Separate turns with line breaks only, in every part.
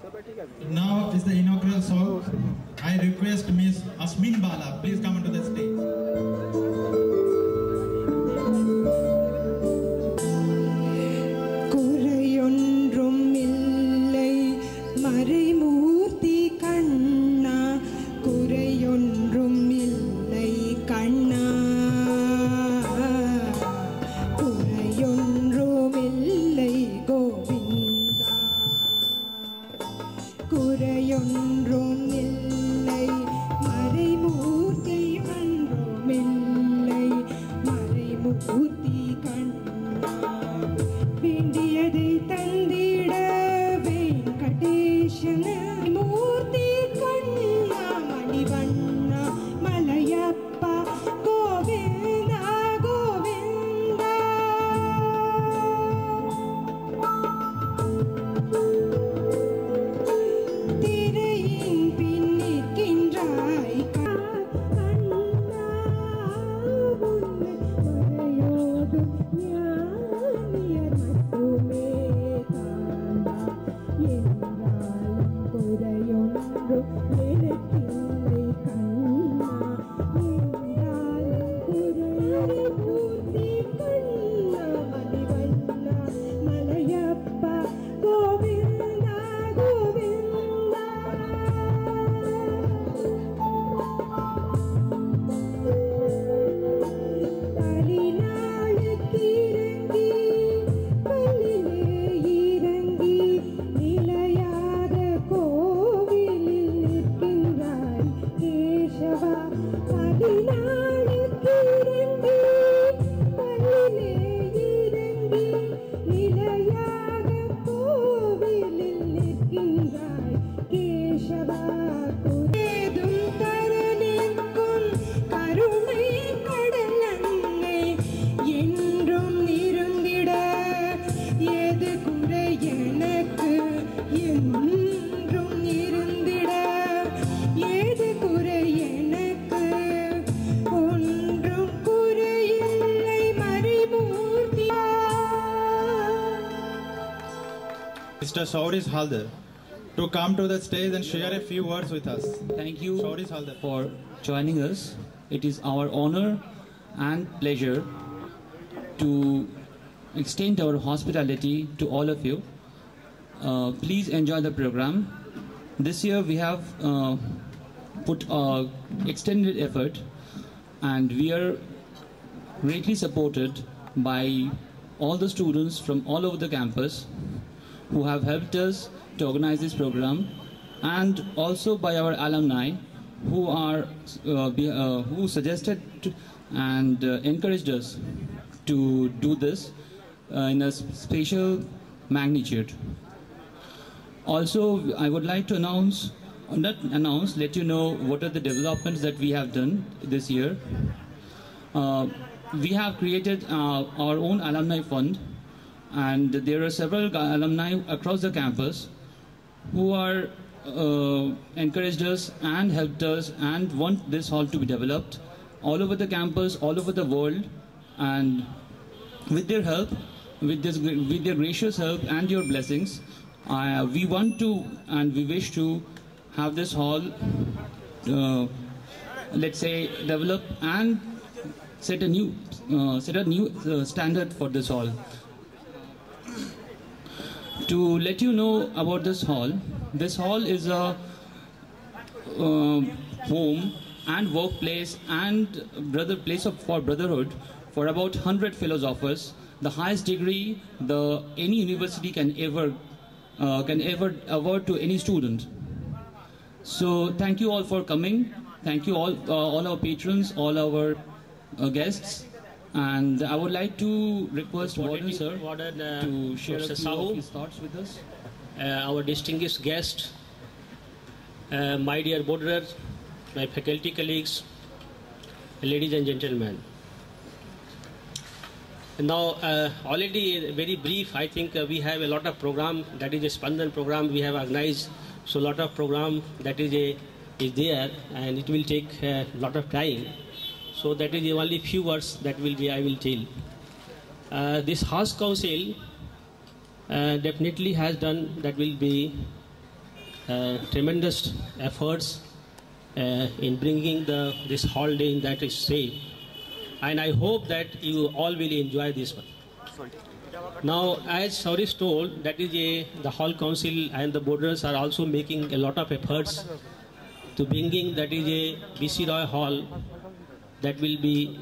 Now is the inaugural song. I request Miss Asmin Bala, please come onto the stage. Mr. Sauris Halder to come to the stage and share a few words with us.
Thank you
Sauris Halder
for joining us. It is our honor and pleasure to extend our hospitality to all of you. Please enjoy the program. This year we have put extended effort, and we are greatly supported by all the students from all over the campus who have helped us to organize this program, and also by our alumni who are who suggested and encouraged us to do this in a special magnitude. Also, I would like to let you know what are the developments that we have done this year. We have created our own alumni fund, and there are several alumni across the campus who are encouraged us and helped us and want this hall to be developed all over the campus, all over the world. And with their help, with their gracious help and your blessings, we want to and we wish to have this hall, let's say, develop and set a new standard for this hall. To let you know about this hall is a home and workplace and place for brotherhood for about 100 philosophers, the highest degree any university can ever award to any student. So thank you all for coming. Thank you all our patrons, all our guests. And I would like to request Warden sir to share a few of his thoughts with us.
Our distinguished guest, my dear boarder, my faculty colleagues, ladies and gentlemen. Now, already very brief, I think we have a lot of program, that is a Spandan program we have organized. So a lot of program that is there, and it will take a lot of time. So that is the only few words that I will tell. This House Council definitely has done, that will be tremendous efforts in bringing this holiday in that state, and I hope that you all will enjoy this one. Now, as Saurish told, that is the Hall Council and the borders are also making a lot of efforts to bringing that is a BC Roy Hall that will be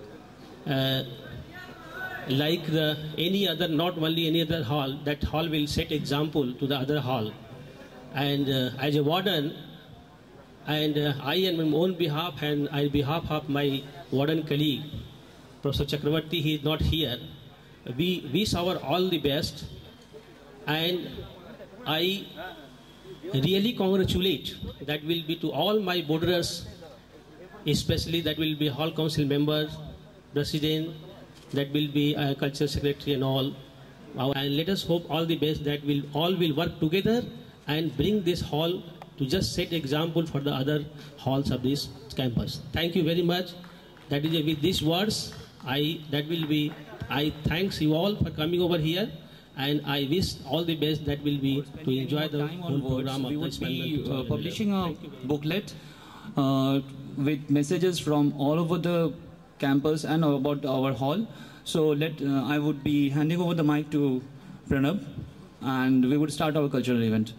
like any other, not only any other hall. That hall will set example to the other hall. And as a warden, and I on my own behalf and on behalf of my warden colleague, Professor Chakravarti, he is not here. We wish our all the best, and I really congratulate that will be to all my borderers, especially that will be Hall Council members, President, that will be Culture Secretary and all. And let us hope all the best that will all will work together and bring this hall to just set example for the other halls of this campus. Thank you very much. That is with these words, I thanks you all for coming over here, and I wish all the best that will be to enjoy the whole program of
we would
this
be publishing a booklet with messages from all over the campus and about our hall. So I would be handing over the mic to Pranab, and we would start our cultural event.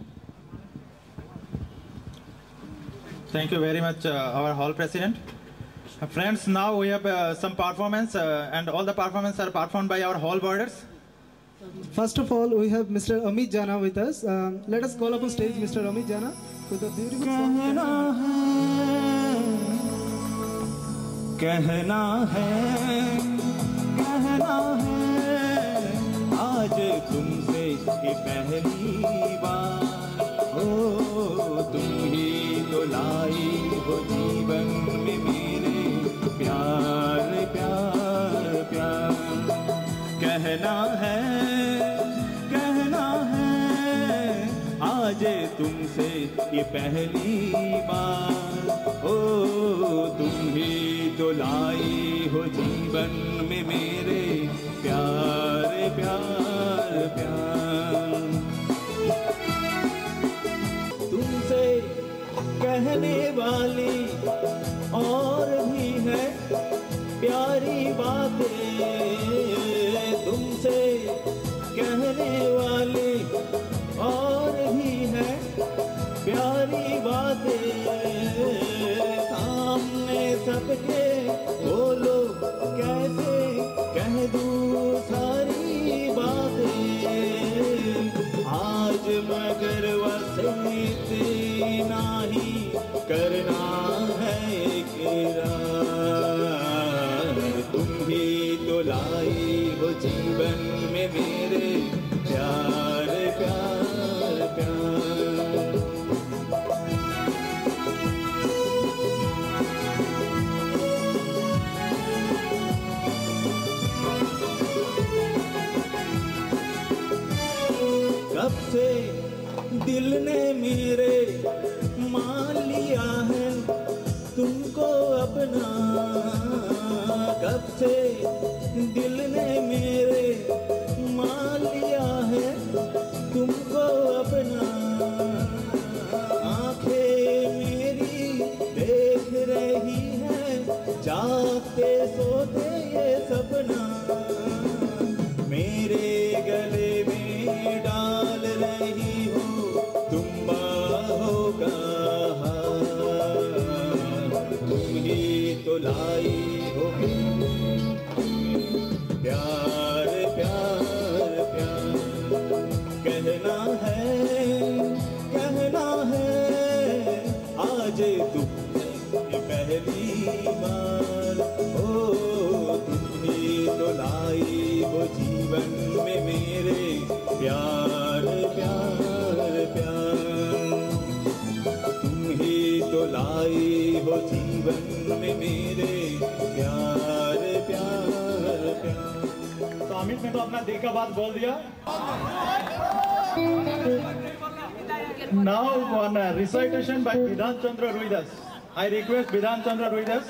Thank you very much, our hall president. Friends, now we have some performance, and all the performances are performed by our hall boarders.
First of all, we have Mr. Amit Jana with us. Let us call up on stage Mr. Amit Jana with a beautiful song.
कहना है आज तुमसे ये पहली बार, ओ तुम ही तो लाई हो जीवन में मेरे प्यार प्यार प्यार। कहना है आज तुमसे ये पहली बार, ओ तुम ही तो लाई हो जीवन में मेरे प्यार प्यार प्यार। तुमसे कहने वाली और भी है प्यारी बातें, तुमसे कहने वाली और भी है प्यारी बातें। सामने सबके बोलो कैसे कह दूँ सारी बातें, आज मगर वसीयत नहीं करना है इकरार। तुम ही तो लाई हो जीवन में मेरे प्यार प्यार प्यार। कब से दिल ने मेरे मान लिया है तुमको अपना, कब से दिल ने मेरे मान लिया है तुमको अपना। आंखें मेरी देख रही है जागते सोते ये सपना, मेरे गले में डाल रही हो तुम बाहों का हार। तुम ही तो लाई हो प्यार प्यार प्यार। कहना है आज तुमने पहली बार, ओ तुम ही तो लाई हो जीवन में मेरे प्यार प्यार प्यार। तुम ही तो लाई हो जीवन में मेरे प्यार प्यार प्यार।
तो अमित ने तो अपना दिल का बात बोल दिया। Now on recitation by Bidhan Chandra Ruidas. I request Bidhan Chandra Ruidas.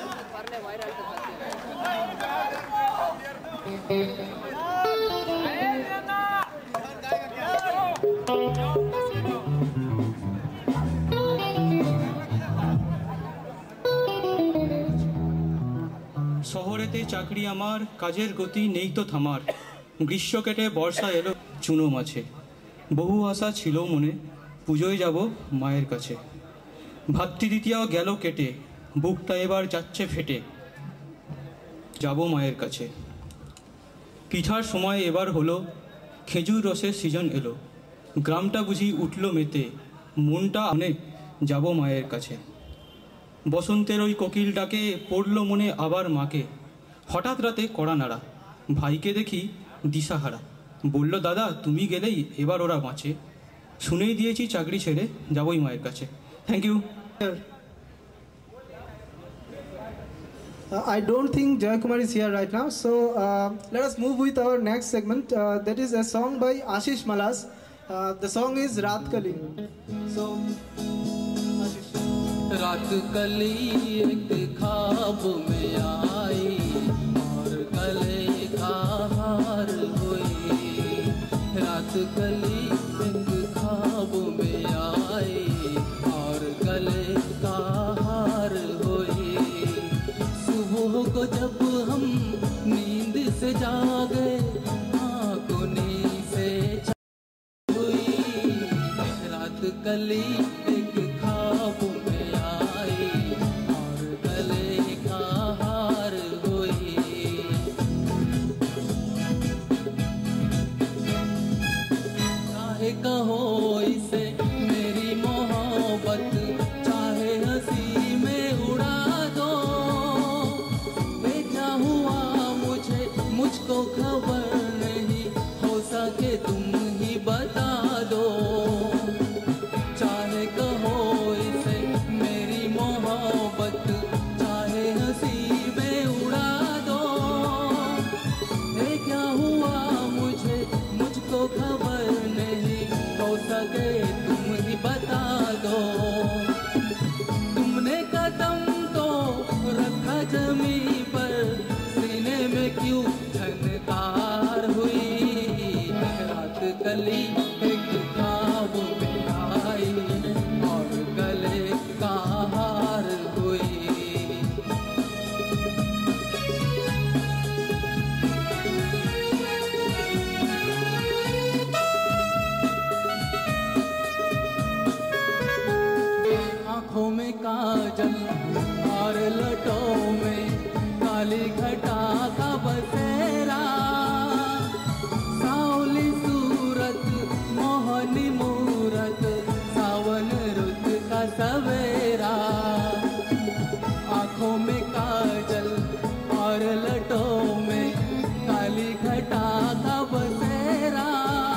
হাতে চাকরি আমার, কাজের গতি নেই তো থামার। গ্রীষ্ম কেটে বর্ষা এলো চুনো মাছে, বহু আশা ছিল মনে, পুজোয় যাব মায়ের কাছে। ভাতৃদ্বিতীয়াও গেল কেটে, বুকটা এবার যাচ্ছে ফেটে, যাব মায়ের কাছে। পিঠার সময় এবার হলো, খেজুর রসের সিজন এলো, গ্রামটা বুঝি উঠল মেতে, মনটা অনেক যাব মায়ের কাছে। বসন্তের ওই কোকিল ডাকে পড়ল মনে আবার মাকে। হঠাৎ রাতে কড়া নাড়া, ভাইকে দেখি দিশাহারা, বলল দাদা তুমি গেলেই এবার ওরা বাঁচে। শুনেই দিয়েছি চাকরি ছেড়ে যাবই মায়ের কাছে। Thank you.
I don't think Jayakumar is here right now, so let us move with our next segment. That is a song by Ashish Malas. The song is Raat Kali. So, Ashish.
रात कली एक ख्वाब में आई और गले का हार हुई। रात कली एक ख्वाब में आई और गले का हार हुई। सुबह को जब हम नींद से जागे, आँखों से हुई। रात कली एक ख्वाब में आई और गले का हार हुई। चाहे कहो इसे मेरी मोहब्बत, चाहे हंसी में उड़ा दो। वे क्या हुआ मुझे मुझको खबर नहीं, हो सके तुम ही बता दो। चाहे कहो इसे मेरी मोहब्बत, चाहे हंसी में उड़ा दो। ये क्या हुआ मुझे मुझको खबर नहीं, हो सके तुम ही बता दो। तुमने कदम तो रखा जमी पर, सीने में क्यों झनकार हुई। रात कली एक ख्वाब में आई और गले का हार हुई। आँखों में काजल और लटों में काली घटा का बसेरा। सावली सूरत मोहनी मूरत, सावन रुत का सवेरा। आँखों में काजल और लटों में काली घटा का बसेरा।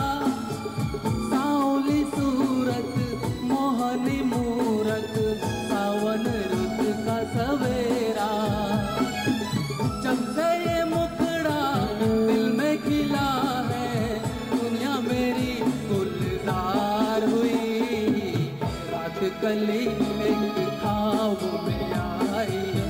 सावली सूरत मोहनी मूरत, सावन रुत का सवेरा। जब से ये मुखड़ा दिल में खिला है, दुनिया मेरी गुलजार हुई। रात कली एक ख्वाब में आई